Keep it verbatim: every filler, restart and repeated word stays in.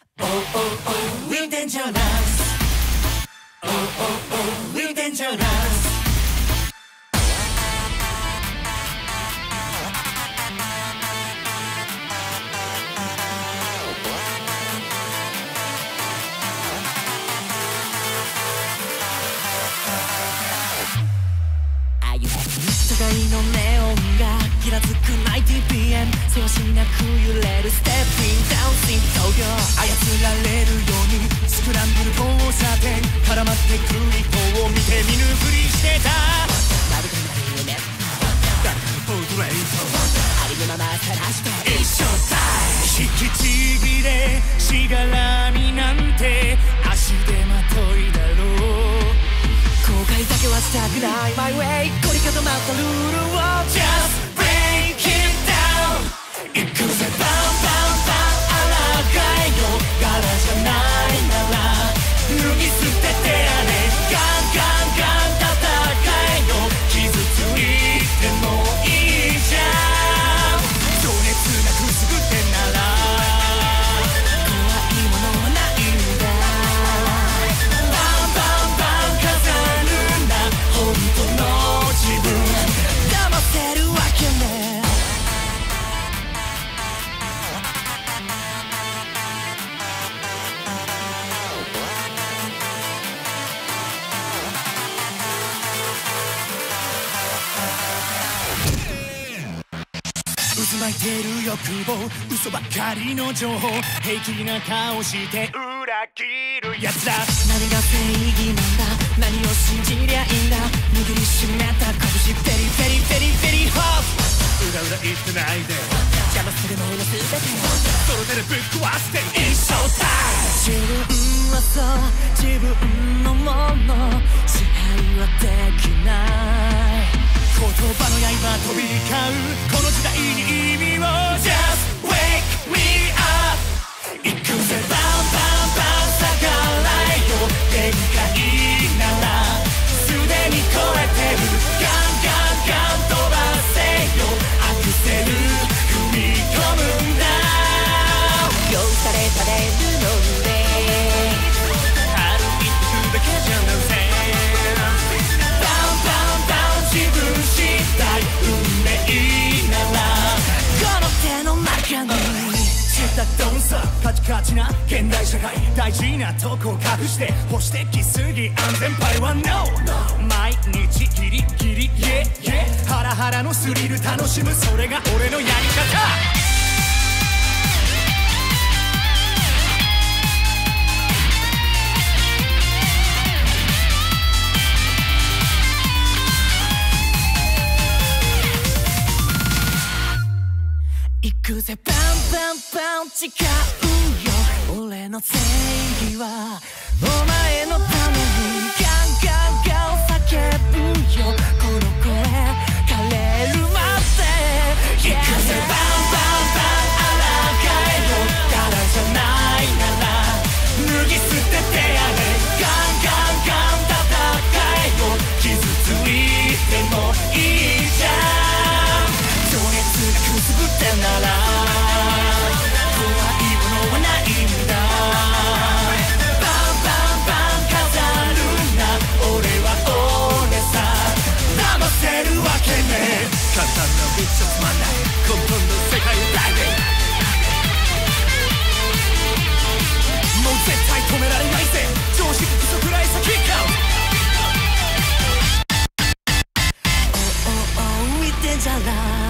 Oh oh oh, we dangerous. Oh oh oh, we dangerous. 互いのネオンがきらつく ナインティーピーエム せわしなく揺れるステップインダウンシン東京操られるようにスクランブル交差点絡まってくる一方を見て見ぬふりしてたまるでない夢誰かのポートレートありのまま晒して一生たい引きちぎれしがらみなんて足でまといだろう後悔だけはしたくない My way 凝り固まったルールを Just break it down 行くぜバンバンバンあらがえよ柄じゃないなら脱ぎ捨ててやれガンガンガン戦えよ傷ついてもいいじゃん情熱なくすぐってなら怖いものはないんだバンバンバン飾るな本当の自分騙せるわけね渦巻いてる欲望嘘ばっかりの情報平気な顔して裏切るやつら何が正義なんだ何を信じりゃいいんだ握りしめた拳ペリペリペリペリホープ裏裏言ってないで邪魔するもの全てそれでぶっ壊して一生タイム自分はそう自分のもの支配はできない言葉の刃飛び交うこの時代に意味を Just wake me up 行くぜバンバンバン逆らえよ限界ならすでに超えてるガンガンガン飛ばせよアクセル踏み込むんだ用意されたレールの上歩いてくだけじゃなぜバンバンバン自分次第運命ならこの手の中に知ったドンサカチカチな現代社会大事なとこ隠して保守的すぎ安全パイは NO 毎日ギリギリ Yeah yeah ハラハラのスリル楽しむそれが俺のやり方行くぜパンパンパン誓うよ俺の正義はお前のためにガンガンガン叫ぶよこの声枯れるまで行くぜバンバンバンあらがえよ柄じゃないなら脱ぎ捨ててやれガンガンガン戦えよ傷ついてもいいじゃん情熱がくすぶってなら怖いものはないんだバンバンバン飾るな俺は俺さ騙せるわけね簡単な道じゃつまんない根本の世界をダイビングもう絶対止められないぜ常識不足らい先かOh oh oh we dangerous